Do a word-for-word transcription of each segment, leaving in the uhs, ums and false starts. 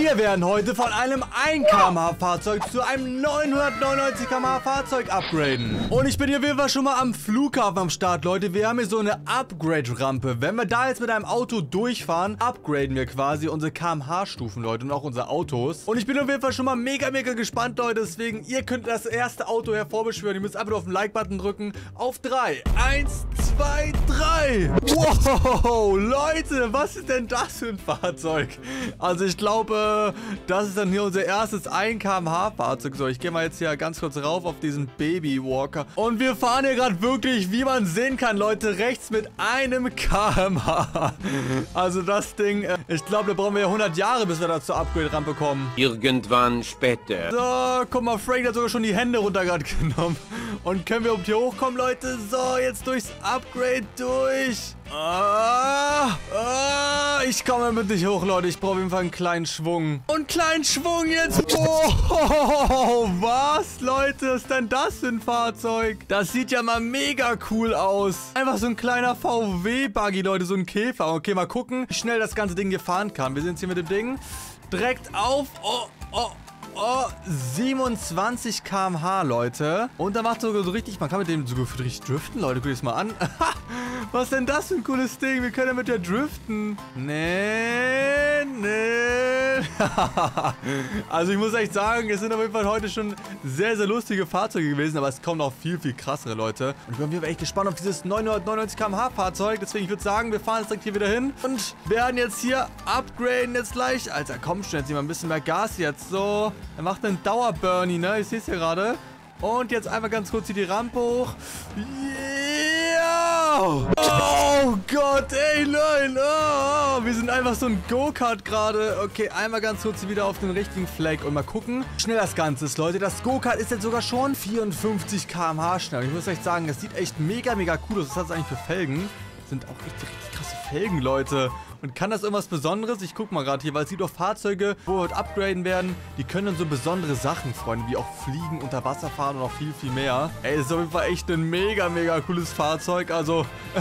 Wir werden heute von einem ein Kilometer pro Stunde Fahrzeug zu einem neunhundertneunundneunzig Kilometer pro Stunde Fahrzeug upgraden. Und ich bin hier auf jeden Fall schon mal am Flughafen am Start, Leute. Wir haben hier so eine Upgrade-Rampe. Wenn wir da jetzt mit einem Auto durchfahren, upgraden wir quasi unsere Kilometer Stufen, Leute, und auch unsere Autos. Und ich bin auf jeden Fall schon mal mega, mega gespannt, Leute. Deswegen, ihr könnt das erste Auto hervorbeschwören. Ihr müsst einfach nur auf den Like-Button drücken. Auf drei. Eins, zwei, drei. Wow, Leute, was ist denn das für ein Fahrzeug? Also ich glaube, das ist dann hier unser erstes ein Kilometer pro Stunde Fahrzeug. So, ich gehe mal jetzt hier ganz kurz rauf auf diesen Baby Walker. Und wir fahren hier gerade wirklich, wie man sehen kann, Leute, rechts mit einem Kilometer pro Stunde. Also das Ding, äh, ich glaube, da brauchen wir ja hundert Jahre, bis wir da zur Upgrade-Rampe kommen. Irgendwann später. So, guck mal, Frank hat sogar schon die Hände runter gerade genommen. Und können wir überhaupt hier hochkommen, Leute? So, jetzt durchs Upgrade durch. Ah, ah, ich komme damit nicht hoch, Leute. Ich brauche auf jeden Fall einen kleinen Schwung. Und kleinen Schwung jetzt. Oh, was, Leute? Was ist denn das für ein Fahrzeug? Das sieht ja mal mega cool aus. Einfach so ein kleiner V W-Buggy, Leute. So ein Käfer. Okay, mal gucken, wie schnell das ganze Ding hier fahren kann. Wir sind jetzt hier mit dem Ding direkt auf. Oh, oh. Oh, siebenundzwanzig Kilometer pro Stunde, Leute. Und da macht sogar so richtig, man kann mit dem sogar richtig driften, Leute. Guckt euch das mal an. Was ist denn das für ein cooles Ding? Wir können damit ja driften. Nee, nee. Also ich muss echt sagen, es sind auf jeden Fall heute schon sehr, sehr lustige Fahrzeuge gewesen. Aber es kommen noch viel, viel krassere, Leute. Und ich bin auf jeden Fall echt gespannt auf dieses neunhundertneunundneunzig Kilometer pro Stunde Fahrzeug. Deswegen, ich würde sagen, wir fahren jetzt direkt hier wieder hin. Und werden jetzt hier upgraden jetzt gleich. Alter, komm schon, jetzt nehmen wir ein bisschen mehr Gas jetzt. So. Er macht einen Dauerburnie, ne? Ich sehe es hier gerade. Und jetzt einfach ganz kurz hier die Rampe hoch. Yeah! Oh Gott, ey, nein. Oh, wir sind einfach so ein Go-Kart gerade. Okay, einmal ganz kurz wieder auf den richtigen Fleck. Und mal gucken, wie schnell das Ganze ist, Leute. Das Go-Kart ist jetzt sogar schon vierundfünfzig Kilometer pro Stunde schnell. Ich muss euch sagen, das sieht echt mega, mega cool aus. Was hat es eigentlich für Felgen? Das sind auch echt richtig krasse Felgen, Leute. Und kann das irgendwas Besonderes? Ich guck mal gerade hier, weil es gibt auch Fahrzeuge, wo wir heute upgraden werden. Die können dann so besondere Sachen, Freunde, wie auch fliegen, unter Wasser fahren und noch viel, viel mehr. Ey, ist auf jeden Fall echt ein mega, mega cooles Fahrzeug. Also,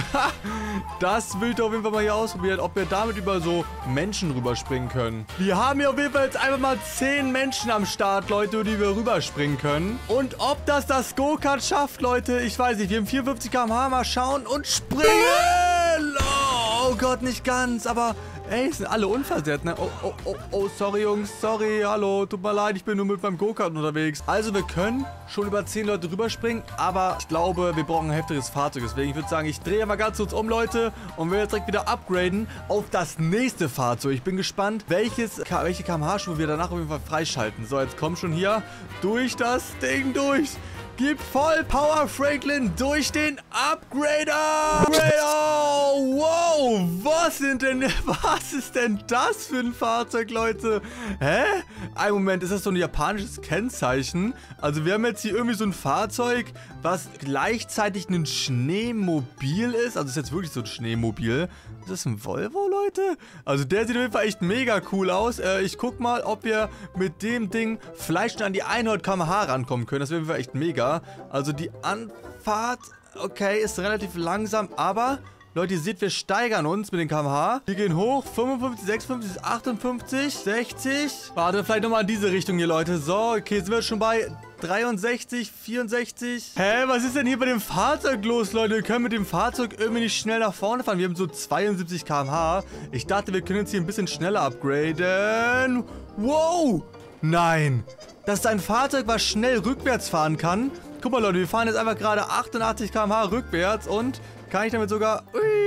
das will ich auf jeden Fall mal hier ausprobieren, ob wir damit über so Menschen rüberspringen können. Wir haben hier auf jeden Fall jetzt einfach mal zehn Menschen am Start, Leute, die wir rüberspringen können. Und ob das das Go-Kart schafft, Leute, ich weiß nicht. Wir haben vierundfünfzig Kilometer pro Stunde, mal schauen und springen! Oh Gott, nicht ganz, aber ey, sind alle unversehrt, ne? Oh, oh, oh, oh, sorry, Jungs, sorry, hallo, tut mir leid, ich bin nur mit meinem Go-Kart unterwegs. Also, wir können schon über zehn Leute rüberspringen, aber ich glaube, wir brauchen ein heftiges Fahrzeug. Deswegen, ich würde sagen, ich drehe mal ganz kurz um, Leute, und will jetzt direkt wieder upgraden auf das nächste Fahrzeug. Ich bin gespannt, welches, welche Kilometer pro Stunde wir danach auf jeden Fall freischalten. So, jetzt komm schon hier durch das Ding durch. Gib voll Power, Franklin, durch den Upgrader! Upgrader! Wow, was sind denn, was ist denn das für ein Fahrzeug, Leute? Hä? Ein Moment, ist das so ein japanisches Kennzeichen? Also wir haben jetzt hier irgendwie so ein Fahrzeug, was gleichzeitig ein Schneemobil ist. Also ist jetzt wirklich so ein Schneemobil. Ist das ein Volvo, Leute? Also der sieht auf jeden Fall echt mega cool aus. Äh, ich guck mal, ob wir mit dem Ding vielleicht schon an die hundert Kilometer pro Stunde rankommen können. Das wäre auf jeden Fall echt mega. Also die Anfahrt, okay, ist relativ langsam, aber Leute, ihr seht, wir steigern uns mit den Kilometer pro Stunde. Wir gehen hoch, fünfundfünfzig, sechsundfünfzig, achtundfünfzig, sechzig. Warte, vielleicht nochmal in diese Richtung hier, Leute. So, okay, sind wir schon bei dreiundsechzig, vierundsechzig. Hä, was ist denn hier bei dem Fahrzeug los, Leute? Wir können mit dem Fahrzeug irgendwie nicht schnell nach vorne fahren. Wir haben so zweiundsiebzig Kilometer pro Stunde. Ich dachte, wir können jetzt hier ein bisschen schneller upgraden. Wow! Nein! Das ist ein Fahrzeug, was schnell rückwärts fahren kann. Guck mal, Leute, wir fahren jetzt einfach gerade achtundachtzig Kilometer pro Stunde rückwärts und kann ich damit sogar...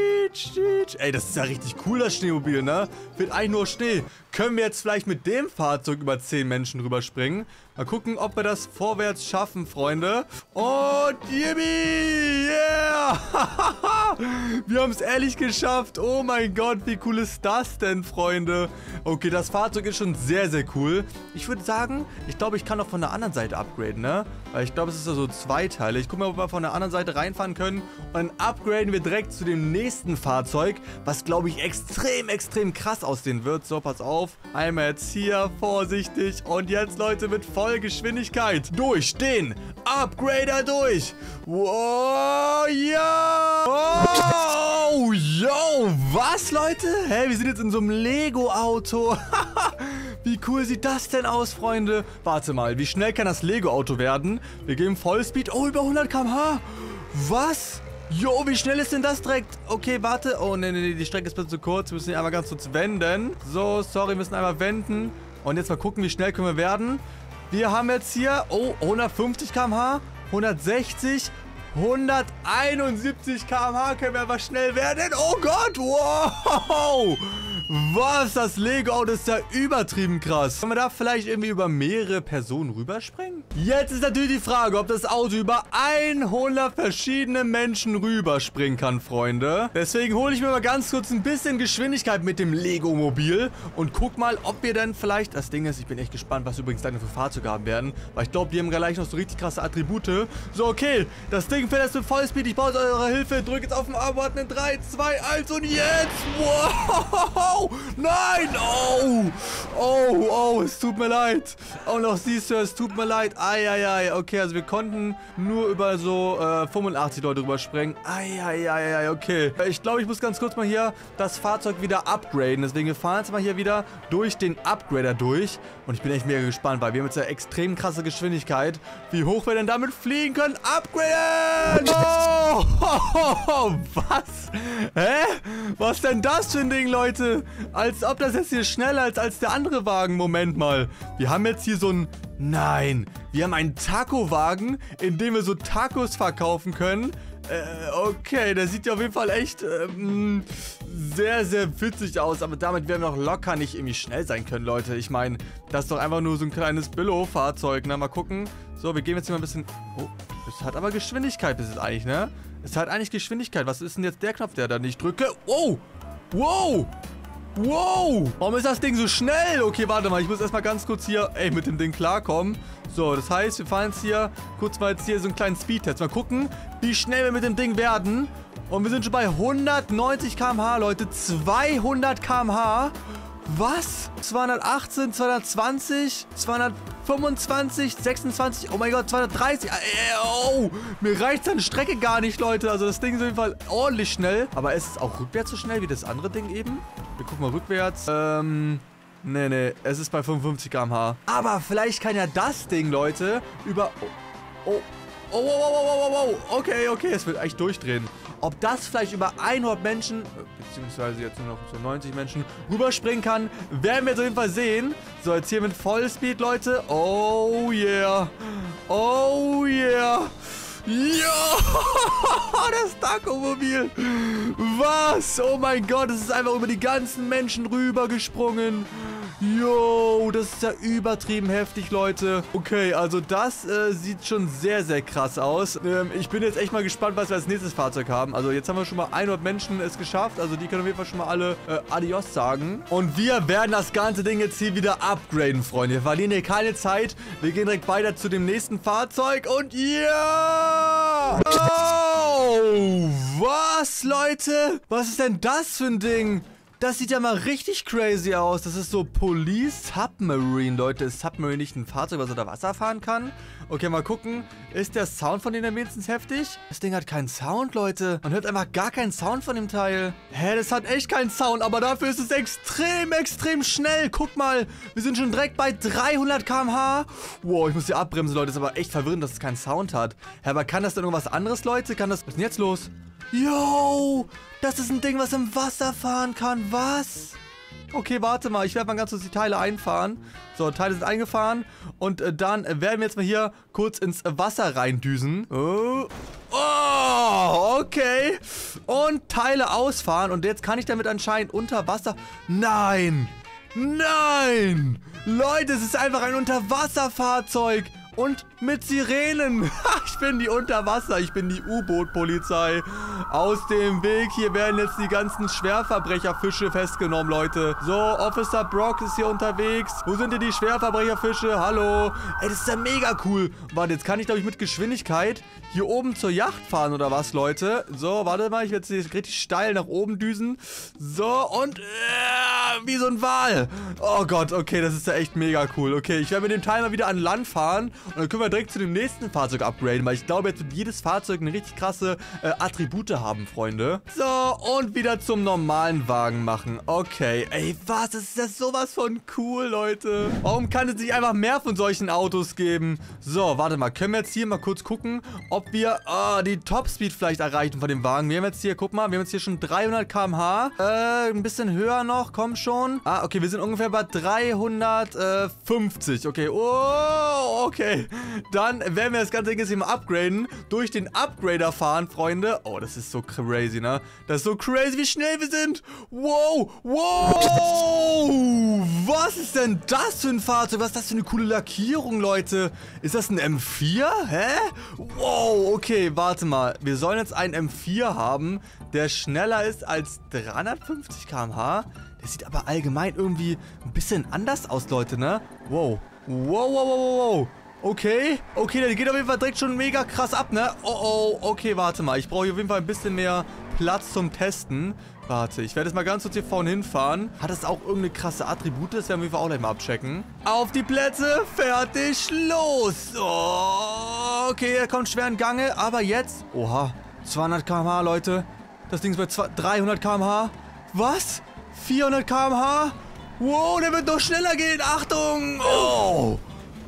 Ey, das ist ja richtig cool, das Schneemobil, ne? Wird eigentlich nur Schnee. Können wir jetzt vielleicht mit dem Fahrzeug über zehn Menschen rüberspringen? Mal gucken, ob wir das vorwärts schaffen, Freunde. Und yippie! Yeah! Wir haben es ehrlich geschafft. Oh mein Gott, wie cool ist das denn, Freunde? Okay, das Fahrzeug ist schon sehr, sehr cool. Ich würde sagen, ich glaube, ich kann auch von der anderen Seite upgraden, ne? Weil ich glaube, es ist ja so zweiteilig. Ich gucke mal, ob wir von der anderen Seite reinfahren können. Und dann upgraden wir direkt zu dem nächsten Fahrzeug, was, glaube ich, extrem, extrem krass aussehen wird. So, pass auf. Einmal jetzt hier, vorsichtig. Und jetzt, Leute, mit Vollgeschwindigkeit durch den Upgrader durch. Wow, ja. Oh, yo, was, Leute? Hä, wir sind jetzt in so einem Lego-Auto. Wie cool sieht das denn aus, Freunde? Warte mal, wie schnell kann das Lego-Auto werden? Wir geben Vollspeed. Oh, über hundert Kilometer pro Stunde. Was? Jo, wie schnell ist denn das direkt? Okay, warte. Oh, nee, nee, nee, die Strecke ist ein bisschen zu kurz. Wir müssen hier einmal ganz kurz wenden. So, sorry, wir müssen einmal wenden. Und jetzt mal gucken, wie schnell können wir werden. Wir haben jetzt hier, oh, hundertfünfzig Kilometer pro Stunde, hundertsechzig, hunderteinundsiebzig Kilometer pro Stunde können wir aber schnell werden. Oh Gott, wow. Was? Das Lego-Auto ist ja übertrieben krass. Können wir da vielleicht irgendwie über mehrere Personen rüberspringen? Jetzt ist natürlich die Frage, ob das Auto über hundert verschiedene Menschen rüberspringen kann, Freunde. Deswegen hole ich mir mal ganz kurz ein bisschen Geschwindigkeit mit dem Lego-Mobil und guck mal, ob wir dann vielleicht... Das Ding ist, ich bin echt gespannt, was übrigens dann für Fahrzeuge haben werden, weil ich glaube, die haben gleich noch so richtig krasse Attribute. So, okay, das Ding fährt jetzt mit Vollspeed. Ich brauche eure Hilfe. Drückt jetzt auf den A-Button in drei, zwei, eins und jetzt! Wow! Nein! Oh! Oh, oh, es tut mir leid. Oh, noch siehst du, es tut mir leid. Eieiei. Okay, also wir konnten nur über so äh, fünfundachtzig Leute rüberspringen. Eieiei, okay. Ich glaube, ich muss ganz kurz mal hier das Fahrzeug wieder upgraden. Deswegen, wir fahren jetzt mal hier wieder durch den Upgrader durch. Und ich bin echt mega gespannt, weil wir haben jetzt ja extrem krasse Geschwindigkeit. Wie hoch wir denn damit fliegen können. Upgraden! Oh! Was? Hä? Was denn das für ein Ding, Leute? Als ob das jetzt hier schneller ist als der andere Wagen. Moment mal. Wir haben jetzt hier so ein... Nein. Wir haben einen Taco-Wagen, in dem wir so Tacos verkaufen können. Äh, okay. Der sieht ja auf jeden Fall echt ähm, sehr, sehr witzig aus. Aber damit werden wir noch locker nicht irgendwie schnell sein können, Leute. Ich meine, das ist doch einfach nur so ein kleines Billo-Fahrzeug. Na, mal gucken. So, wir gehen jetzt hier mal ein bisschen... Oh, es hat aber Geschwindigkeit bis jetzt eigentlich, ne? Es hat eigentlich Geschwindigkeit. Was ist denn jetzt der Knopf, der da nicht drücke? Wow! Wow! Wow! Warum ist das Ding so schnell? Okay, warte mal. Ich muss erstmal ganz kurz hier, ey, mit dem Ding klarkommen. So, das heißt, wir fahren jetzt hier kurz mal jetzt hier so einen kleinen Speedtest. Mal gucken, wie schnell wir mit dem Ding werden. Und wir sind schon bei hundertneunzig Kilometer pro Stunde, Leute. zweihundert Kilometer pro Stunde. Was? zweihundertachtzehn, zweihundertzwanzig, zweihundertfünfundzwanzig, sechsundzwanzig, oh mein Gott, zweihundertdreißig. Äh, oh, mir reicht seine Strecke gar nicht, Leute. Also das Ding ist auf jeden Fall ordentlich schnell. Aber ist es auch rückwärts so schnell wie das andere Ding eben? Wir gucken mal rückwärts. Ähm, nee, nee, es ist bei fünfundfünfzig Kilometer pro Stunde. Aber vielleicht kann ja das Ding, Leute, über... Oh, oh. Oh, oh, oh, oh, oh, oh, okay, okay, es wird eigentlich durchdrehen. Ob das vielleicht über hundert Menschen, beziehungsweise jetzt nur noch so neunzig Menschen, rüberspringen kann, werden wir jetzt auf jeden Fall sehen. So, jetzt hier mit Vollspeed, Leute. Oh, yeah. Oh, yeah. Ja, das Taco-Mobil. Was? Oh mein Gott, es ist einfach über die ganzen Menschen rübergesprungen. Jo, das ist ja übertrieben heftig, Leute. Okay, also das äh, sieht schon sehr, sehr krass aus. Ähm, ich bin jetzt echt mal gespannt, was wir als nächstes Fahrzeug haben. Also jetzt haben wir schon mal hundert Menschen es geschafft. Also die können auf jeden Fall schon mal alle äh, Adios sagen. Und wir werden das ganze Ding jetzt hier wieder upgraden, Freunde. Wir verlieren hier keine Zeit. Wir gehen direkt weiter zu dem nächsten Fahrzeug. Und ja! Oh, was, Leute? Was ist denn das für ein Ding? Das sieht ja mal richtig crazy aus. Das ist so Police Submarine, Leute. Ist Submarine nicht ein Fahrzeug, was unter Wasser fahren kann? Okay, mal gucken. Ist der Sound von denen wenigstens heftig? Das Ding hat keinen Sound, Leute. Man hört einfach gar keinen Sound von dem Teil. Hä, das hat echt keinen Sound, aber dafür ist es extrem, extrem schnell. Guck mal, wir sind schon direkt bei dreihundert Kilometer pro Stunde. Wow, ich muss hier abbremsen, Leute. Das ist aber echt verwirrend, dass es keinen Sound hat. Hä, aber kann das denn irgendwas anderes, Leute? Kann das... Was ist denn jetzt los? Yo, das ist ein Ding, was im Wasser fahren kann. Was? Okay, warte mal. Ich werde mal ganz kurz die Teile einfahren. So, Teile sind eingefahren. Und äh, dann äh, werden wir jetzt mal hier kurz ins Wasser reindüsen. Oh. Oh, okay. Und Teile ausfahren. Und jetzt kann ich damit anscheinend unter Wasser... Nein. Nein. Leute, es ist einfach ein Unterwasserfahrzeug. Und mit Sirenen. Ich bin die Unterwasser. Ich bin die U-Boot-Polizei. Aus dem Weg. Hier werden jetzt die ganzen Schwerverbrecherfische festgenommen, Leute. So, Officer Brock ist hier unterwegs. Wo sind denn die Schwerverbrecherfische? Hallo. Ey, das ist ja mega cool. Warte, jetzt kann ich, glaube ich, mit Geschwindigkeit hier oben zur Yacht fahren oder was, Leute? So, warte mal. Ich werde jetzt richtig steil nach oben düsen. So, und... Äh, wie so ein Wal. Oh Gott, okay, das ist ja echt mega cool. Okay, ich werde mit dem Timer wieder an Land fahren. Und dann können wir direkt zu dem nächsten Fahrzeug upgraden, weil ich glaube, jetzt wird jedes Fahrzeug eine richtig krasse äh, Attribute haben, Freunde. So, und wieder zum normalen Wagen machen. Okay, ey, was? Das ist ja sowas von cool, Leute. Warum kann es nicht einfach mehr von solchen Autos geben? So, warte mal, können wir jetzt hier mal kurz gucken, ob wir oh, die Topspeed vielleicht erreichen von dem Wagen. Wir haben jetzt hier, guck mal, wir haben jetzt hier schon dreihundert Kilometer pro Stunde. Äh, ein bisschen höher noch, komm schon. Ah, okay, wir sind ungefähr bei dreihundertfünfzig. Okay, oh, okay. Dann werden wir das ganze Ding jetzt hier mal upgraden. Durch den Upgrader fahren, Freunde. Oh, das ist so crazy, ne? Das ist so crazy, wie schnell wir sind. Wow, wow. Was ist denn das für ein Fahrzeug? Was ist das für eine coole Lackierung, Leute? Ist das ein M vier? Hä? Wow, okay, warte mal. Wir sollen jetzt einen M vier haben, der schneller ist als dreihundertfünfzig Kilometer pro Stunde. Der sieht aber allgemein irgendwie ein bisschen anders aus, Leute, ne? Wow. Wow, wow, wow, wow. Okay. Okay, der geht auf jeden Fall direkt schon mega krass ab, ne? Oh, oh. Okay, warte mal. Ich brauche hier auf jeden Fall ein bisschen mehr Platz zum Testen. Warte, ich werde jetzt mal ganz kurz hier vorne hinfahren. Hat das auch irgendeine krasse Attribute? Das werden wir auf jeden Fall auch gleich mal abchecken. Auf die Plätze, fertig, los. Oh, okay, er kommt schwer in Gange, aber jetzt... Oha, zweihundert Kilometer pro Stunde, Leute. Das Ding ist bei dreihundert Kilometer pro Stunde. Was? vierhundert Kilometer pro Stunde? Wow, der wird noch schneller gehen. Achtung. Oh.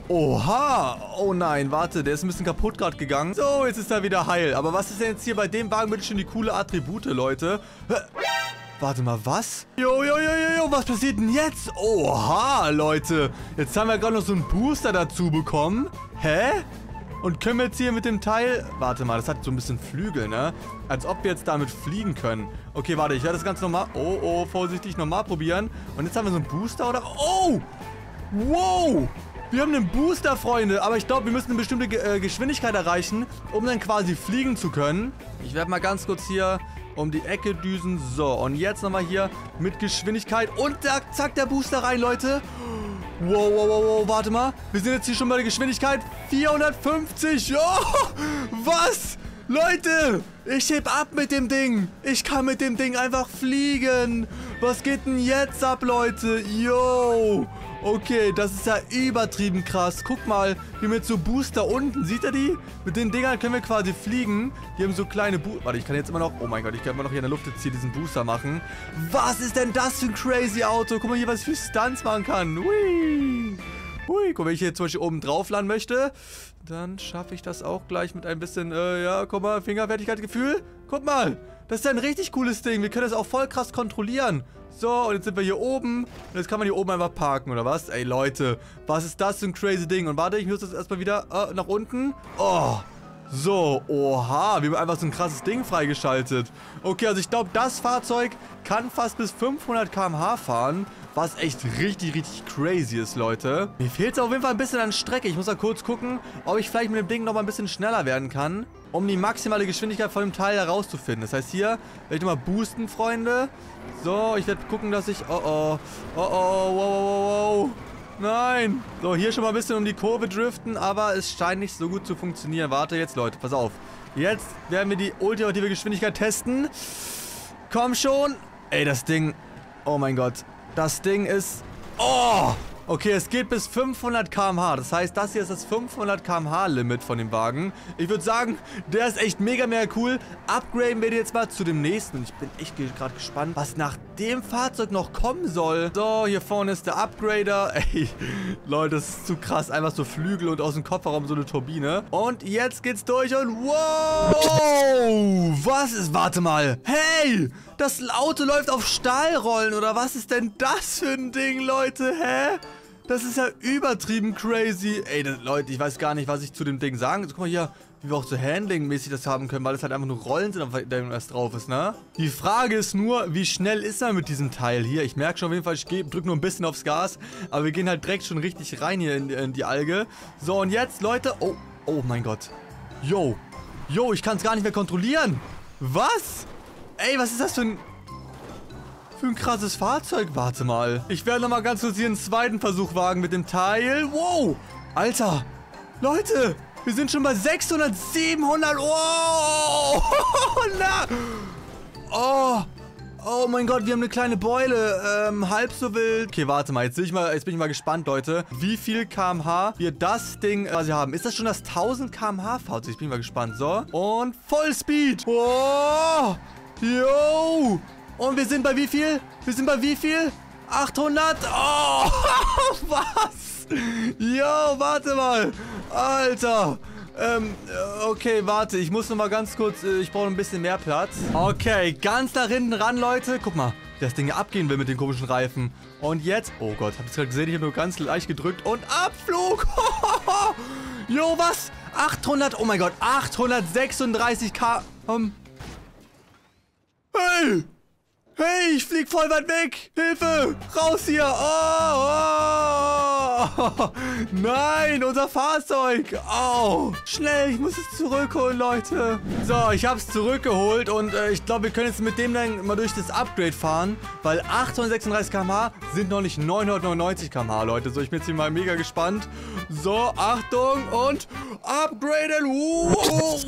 Oha. Oh nein, warte, der ist ein bisschen kaputt gerade gegangen. So, jetzt ist er wieder heil. Aber was ist denn jetzt hier bei dem Wagen bitte schon die coole Attribute, Leute? Warte mal, was? Jo, jo, jo, jo, jo, was passiert denn jetzt? Oha, Leute. Jetzt haben wir gerade noch so einen Booster dazu bekommen. Hä? Und können wir jetzt hier mit dem Teil... Warte mal, das hat so ein bisschen Flügel, ne? Als ob wir jetzt damit fliegen können. Okay, warte, ich werde das Ganze nochmal... Oh, oh, vorsichtig nochmal probieren. Und jetzt haben wir so einen Booster, oder? Oh! Wow! Wir haben einen Booster, Freunde. Aber ich glaube, wir müssen eine bestimmte Ge äh, Geschwindigkeit erreichen, um dann quasi fliegen zu können. Ich werde mal ganz kurz hier um die Ecke düsen. So, und jetzt nochmal hier mit Geschwindigkeit. Und da, zack, der Booster rein, Leute. Wow, wow, wow, wow, warte mal. Wir sind jetzt hier schon bei der Geschwindigkeit vierhundertfünfzig. Oh, was? Leute, ich heb ab mit dem Ding. Ich kann mit dem Ding einfach fliegen. Was geht denn jetzt ab, Leute? Yo. Okay, das ist ja übertrieben krass. Guck mal, hier mit so Booster unten. Sieht ihr die? Mit den Dingern können wir quasi fliegen. Die haben so kleine Booster. Warte, ich kann jetzt immer noch... Oh mein Gott, ich kann immer noch hier in der Luft jetzt hier diesen Booster machen. Was ist denn das für ein crazy Auto? Guck mal hier, was ich für Stunts machen kann. Hui. Hui. Guck mal, wenn ich hier zum Beispiel oben drauf landen möchte, dann schaffe ich das auch gleich mit ein bisschen... Äh, ja, guck mal, Fingerfertigkeitsgefühl. Guck mal, das ist ja ein richtig cooles Ding. Wir können das auch voll krass kontrollieren. So, und jetzt sind wir hier oben. Und jetzt kann man hier oben einfach parken, oder was? Ey, Leute, was ist das für ein crazy Ding? Und warte, ich muss das erstmal wieder äh, nach unten. Oh, so, oha. Wir haben einfach so ein krasses Ding freigeschaltet. Okay, also ich glaube, das Fahrzeug kann fast bis fünfhundert Kilometer pro Stunde fahren. Was echt richtig, richtig crazy ist, Leute. Mir fehlt es auf jeden Fall ein bisschen an Strecke. Ich muss mal kurz gucken, ob ich vielleicht mit dem Ding noch mal ein bisschen schneller werden kann, um die maximale Geschwindigkeit von dem Teil herauszufinden. Das heißt, hier werde ich nochmal boosten, Freunde. So, ich werde gucken, dass ich... Oh, oh. Oh, oh. Wow, wow, wow, wow. Nein. So, hier schon mal ein bisschen um die Kurve driften, aber es scheint nicht so gut zu funktionieren. Warte jetzt, Leute. Pass auf. Jetzt werden wir die ultimative Geschwindigkeit testen. Komm schon. Ey, das Ding... Oh mein Gott. Das Ding ist... Oh! Okay, es geht bis fünfhundert Kilometer pro Stunde. Das heißt, das hier ist das fünfhundert Kilometer pro Stunde Limit von dem Wagen. Ich würde sagen, der ist echt mega, mega cool. Upgraden wir den jetzt mal zu dem nächsten. Und ich bin echt gerade gespannt, was nach dem Fahrzeug noch kommen soll. So, hier vorne ist der Upgrader. Ey, Leute, das ist zu krass. Einfach so Flügel und aus dem Kofferraum so eine Turbine. Und jetzt geht's durch und wow! Was ist... Warte mal. Hey! Das Auto läuft auf Stahlrollen, oder was ist denn das für ein Ding, Leute? Hä? Das ist ja übertrieben crazy. Ey, das, Leute, ich weiß gar nicht, was ich zu dem Ding sagen soll. Guck mal hier, wie wir auch so Handling-mäßig das haben können, weil es halt einfach nur Rollen sind, auf denen das drauf ist, ne? Die Frage ist nur, wie schnell ist er mit diesem Teil hier? Ich merke schon auf jeden Fall, ich drücke nur ein bisschen aufs Gas, aber wir gehen halt direkt schon richtig rein hier in, in die Alge. So, und jetzt, Leute, oh, oh mein Gott. Yo, yo, ich kann es gar nicht mehr kontrollieren. Was? Ey, was ist das für ein... Für ein krasses Fahrzeug? Warte mal. Ich werde nochmal ganz kurz hier einen zweiten Versuch wagen mit dem Teil. Wow. Alter. Leute. Wir sind schon bei sechshundert, siebenhundert. Oh. Na. Oh. Oh mein Gott, wir haben eine kleine Beule. Ähm, halb so wild. Okay, warte mal. Jetzt bin ich mal, jetzt bin ich mal gespannt, Leute. Wie viel Kilometer pro Stunde wir das Ding quasi haben. Ist das schon das tausend Kilometer pro Stunde Fahrzeug? Ich bin mal gespannt. So. Und Vollspeed. Oh. Yo. Und wir sind bei wie viel? Wir sind bei wie viel? achthundert. Oh. Was? Yo, warte mal. Alter. Ähm, okay, warte. Ich muss noch mal ganz kurz, äh, ich brauche ein bisschen mehr Platz. Okay, ganz da hinten ran, Leute. Guck mal, wie das Ding hier abgehen will mit den komischen Reifen. Und jetzt, oh Gott, habt ihr gerade gesehen? Ich habe nur ganz leicht gedrückt und Abflug. Jo, was? achthundert, oh mein Gott, achthundertsechsunddreißig Kilometer. Ähm. Hey! Hey, ich flieg voll weit weg. Hilfe! Raus hier! Oh, oh. Nein, unser Fahrzeug! Au! Schnell, ich muss es zurückholen, Leute. So, ich hab's zurückgeholt und äh, ich glaube, wir können jetzt mit dem dann mal durch das Upgrade fahren, weil achthundertsechsunddreißig Kilometer pro Stunde sind noch nicht neunhundertneunundneunzig Kilometer pro Stunde, Leute. So, ich bin jetzt hier mal mega gespannt. So, Achtung und upgraden. Wow!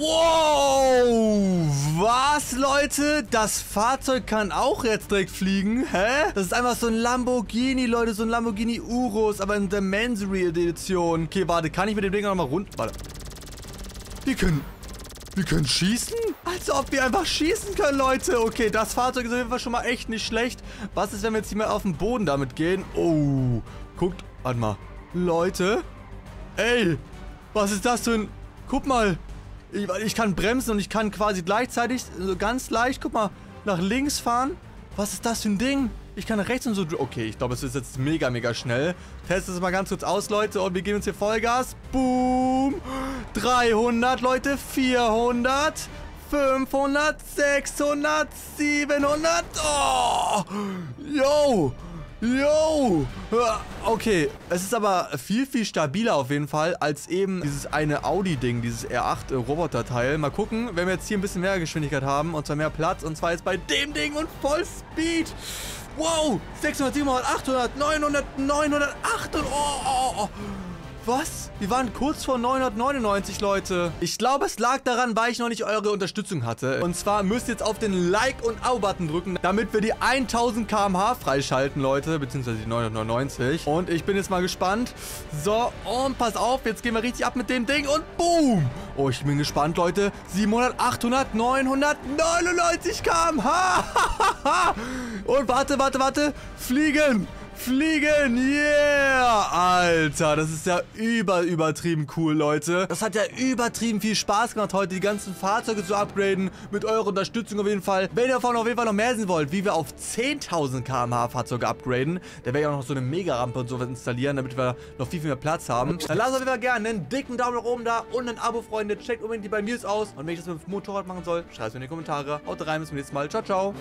Wow. Was, Leute? Das Fahrzeug kann auch jetzt direkt fliegen. Hä? Das ist einfach so ein Lamborghini, Leute. So ein Lamborghini Urus, aber in der Mansory Edition. Okay, warte. Kann ich mit dem Ding nochmal runter? Warte. Wir können... Wir können schießen? Als ob wir einfach schießen können, Leute. Okay, das Fahrzeug ist auf jeden Fall schon mal echt nicht schlecht. Was ist, wenn wir jetzt hier mal auf den Boden damit gehen? Oh. Guckt. Warte mal. Leute. Ey. Was ist das für ein... Guck mal. Ich, ich kann bremsen und ich kann quasi gleichzeitig so ganz leicht, guck mal, nach links fahren. Was ist das für ein Ding? Ich kann nach rechts und so... Okay, ich glaube, es ist jetzt mega, mega schnell. Testet es mal ganz kurz aus, Leute. Und wir geben uns hier Vollgas. Boom. dreihundert, Leute. vierhundert. fünfhundert. sechshundert. siebenhundert. Oh. Yo. Yo! Okay, es ist aber viel, viel stabiler auf jeden Fall als eben dieses eine Audi-Ding, dieses R acht Roboter-Teil. Mal gucken, wenn wir jetzt hier ein bisschen mehr Geschwindigkeit haben und zwar mehr Platz und zwar jetzt bei dem Ding und Vollspeed. Wow! sechshundert, siebenhundert, achthundert, neunhundert, neunhundert, achthundert. Oh, oh, oh. Was? Wir waren kurz vor neunhundertneunundneunzig, Leute. Ich glaube, es lag daran, weil ich noch nicht eure Unterstützung hatte. Und zwar müsst ihr jetzt auf den Like- und Abo-Button drücken, damit wir die tausend Kilometer pro Stunde freischalten, Leute. Beziehungsweise die neunhundertneunundneunzig. Und ich bin jetzt mal gespannt. So, und pass auf, jetzt gehen wir richtig ab mit dem Ding und boom! Oh, ich bin gespannt, Leute. siebenhundert, achthundert, neunhundertneunundneunzig Kilometer pro Stunde. Und warte, warte, warte. Fliegen! Fliegen, yeah! Alter, das ist ja über, übertrieben cool, Leute. Das hat ja übertrieben viel Spaß gemacht, heute die ganzen Fahrzeuge zu upgraden. Mit eurer Unterstützung auf jeden Fall. Wenn ihr davon auf jeden Fall noch mehr sehen wollt, wie wir auf zehntausend Kilometer pro Stunde Fahrzeuge upgraden, da werde ich auch noch so eine Mega-Rampe und sowas installieren, damit wir noch viel, viel mehr Platz haben. Dann lasst auf jeden Fall gerne einen dicken Daumen nach oben da und ein Abo, Freunde. Checkt unbedingt die beiden News aus. Und wenn ich das mit dem Motorrad machen soll, schreibt es mir in die Kommentare. Haut rein, bis zum nächsten Mal. Ciao, ciao.